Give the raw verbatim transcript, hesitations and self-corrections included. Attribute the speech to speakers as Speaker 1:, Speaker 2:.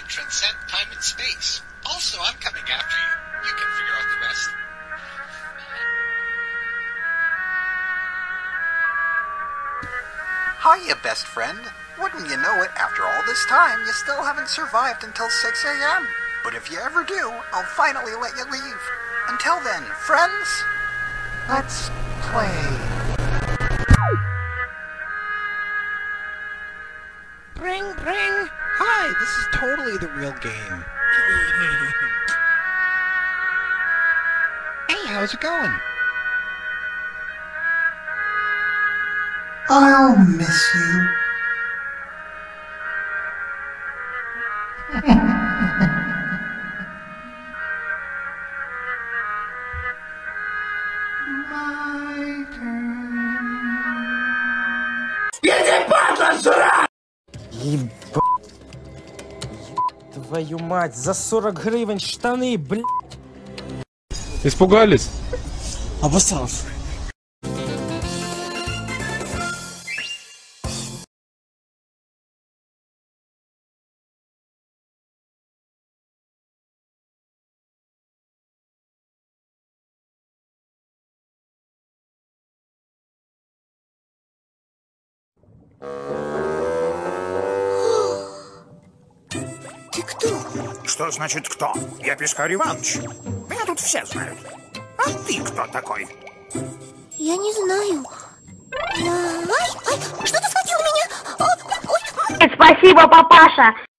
Speaker 1: transcend time and space. Also, I'm coming after you. You can figure out the rest.
Speaker 2: Hiya, best friend. Wouldn't you know it, after all this time, you still haven't survived until six a m But if you ever do, I'll finally let you leave. Until then, friends, let's play.
Speaker 3: Bring, bring. Hi, this is totally the real game. Hey, how's it going?
Speaker 2: I'll miss you. My turn.
Speaker 4: Ебать. Твою мать, за сорок гривен штаны, блядь.
Speaker 5: Испугались?
Speaker 4: Обосрался.
Speaker 6: Ты кто?
Speaker 7: Что значит кто? Я Пискарь Иванович. Меня тут все знают. А ты кто такой?
Speaker 6: Я не знаю. Я... Ай, ай, что ты схватил меня? О, ой.
Speaker 8: Спасибо, папаша.